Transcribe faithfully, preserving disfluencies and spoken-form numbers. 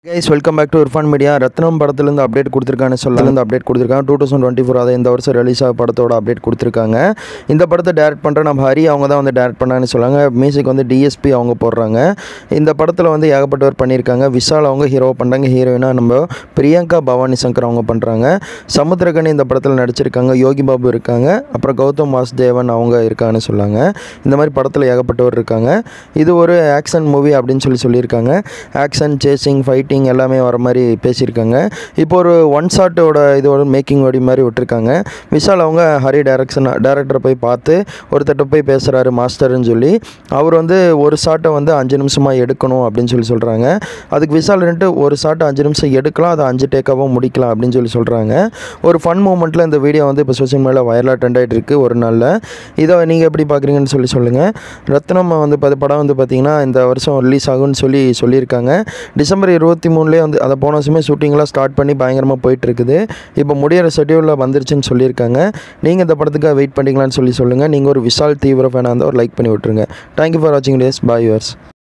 Guys welcome back to Irfan media. Rathnam படத்துலேருந்து update கொடுத்துருக்காங்க சொல்லலேருந்து அப்டேட் கொடுத்துருக்காங்க. டூ தௌசண்ட் டுவெண்ட்டி ஃபோர் அதை இந்த வருஷம் ரிலீஸ் ஆக படத்தோட அப்டேட் கொடுத்துருக்காங்க. இந்த படத்தை டேரக்ட் பண்ணுற நம்ம ஹரி அவங்க தான் வந்து டேரக்ட் பண்ணான்னு சொல்லாங்க. மியூசிக் வந்து டிஎஸ்பி அவங்க போடுறாங்க. இந்த படத்தில் வந்து ஏகப்பட்டவர் பண்ணியிருக்காங்க. விஷால் அவங்க ஹீரோ பண்ணுறாங்க. ஹீரோயினாக நம்ம பிரியங்கா பவானி சங்கர் அவங்க பண்ணுறாங்க. சமுத்திரகனி இந்த படத்தில் நடிச்சிருக்காங்க. யோகி பாபு இருக்காங்க. அப்புறம் கௌதம் வாசுதேவன் அவங்க இருக்காங்கன்னு சொல்லாங்க. இந்த மாதிரி படத்தில் ஏகப்பட்டவர் இருக்காங்க. இது ஒரு ஆக்ஷன் மூவி அப்படின்னு சொல்லி சொல்லியிருக்காங்க. ஆக்ஷன், சேசிங், ஃபைட்டிங் எல்லாமே வர மாதிரி பேசியிருக்காங்க. இப்போ ஒரு ஒன் ஷாட்டோட இதோட மேக்கிங் வடி மாதிரி விட்டுருக்காங்க. விஷால் அவங்க ஹரி டைரக்ஷன் டேரக்டரை போய் பார்த்து ஒருத்தட்ட போய் பேசுகிறாரு மாஸ்டர்னு சொல்லி. அவர் வந்து ஒரு ஷாட்டை வந்து அஞ்சு நிமிஷமாக எடுக்கணும் அப்படின்னு சொல்லி சொல்கிறாங்க. அதுக்கு விஷால் ரெண்டு ஒரு ஷாட்டை அஞ்சு நிமிஷம் எடுக்கலாம், அதை அஞ்சு டேக்காகவும் முடிக்கலாம் அப்படின்னு சொல்லி சொல்கிறாங்க. ஒரு ஃபன் மூமெண்ட்டில் இந்த வீடியோ வந்து இப்போ சோஷியல் மீடியாவில் வைரலாக ட்ரெண்ட் ஆகிட்டு இருக்குது ஒரு நாளில். இதை நீங்கள் எப்படி பார்க்குறீங்கன்னு சொல்லி சொல்லுங்கள். ரத்னம் வந்து படம் வந்து பார்த்திங்கன்னா இந்த வருஷம் ரிலீஸ் ஆகும்னு சொல்லி சொல்லியிருக்காங்க. டிசம்பர் இருபத்தி மூணுலேயே வந்து அதை போன வருஷமே ஷூட்டிங்லாம் ஸ்டார்ட் பண்ணி பயங்கரமாக போயிட்டுருக்குது. இப்போ முடியிற ஷெட்யூலில் வந்துருச்சுன்னு சொல்லியிருக்காங்க. நீங்கள் இந்த படத்துக்காக வெயிட் பண்ணிங்களான்னு சொல்லி சொல்லுங்கள். நீங்கள் ஒரு விஷால் தீவிர ஃபேனாக இருந்தால் ஒரு லைக் பண்ணி விட்டுருங்க. தேங்க்யூ ஃபார் வாட்சிங் டேஸ். Bye viewers.